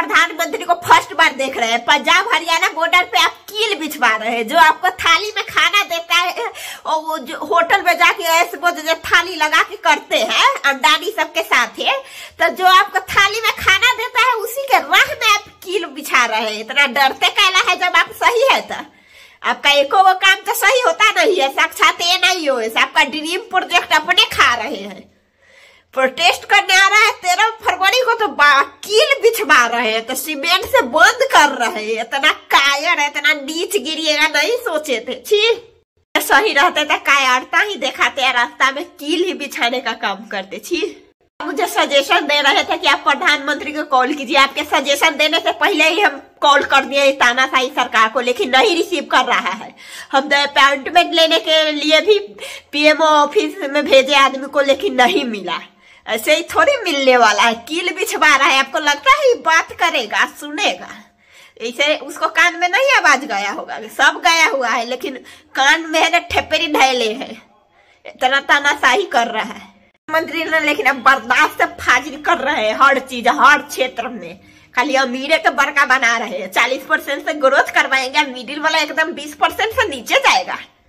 प्रधानमंत्री को फर्स्ट बार देख रहे हैं। पंजाब हरियाणा बॉर्डर पे आप कील बिछवा रहे हैं। जो आपको थाली में खाना देता है और वो जो होटल में जाके ऐसे वो जो थाली लगा के करते हैं अंडानी सबके साथ है, तो जो आपको थाली में खाना देता है उसी के राह में आप कील बिछा रहे हैं। इतना डरते कहला है जब आप सही है तो आपका एको वो काम तो सही होता नहीं है। साक्षात ये नहीं हो, आपका ड्रीम प्रोजेक्ट अपने खा रहे हैं। प्रोटेस्ट करने आ रहा है 13 फरवरी को तो कील बिछवा रहे हैं, तो सीमेंट से बंद कर रहे हैं। इतना कायर है, इतना नीच गिरिएगा नहीं सोचे थे। छी, सही रहते तो कायरता ही दिखाते हैं, रास्ता में कील ही बिछाने का काम करते। छी, मुझे सजेशन दे रहे थे कि आप प्रधानमंत्री को कॉल कीजिए। आपके सजेशन देने से पहले ही हम कॉल कर दिए तानाशाही सरकार को, लेकिन नहीं रिसीव कर रहा है। हम अपॉइंटमेंट लेने के लिए भी पीएमओ ऑफिस में भेजे आदमी को, लेकिन नहीं मिला। ऐसे ही थोड़ी मिलने वाला है। कील बिछवा रहा है, आपको लगता है बात करेगा सुनेगा? ऐसे उसको कान में नहीं आवाज गया होगा, सब गया हुआ है, लेकिन कान में है ठेपरी ढैले है। इतना तानाशाही कर रहा है मंत्री ने, लेकिन अब बर्दाश्त से फाजिल कर रहे हैं हर चीज, हर क्षेत्र में। खाली अमीरे के बड़का बना रहे हैं। 40% से ग्रोथ करवाएंगे, मिडिल वाला एकदम 20% से नीचे जाएगा।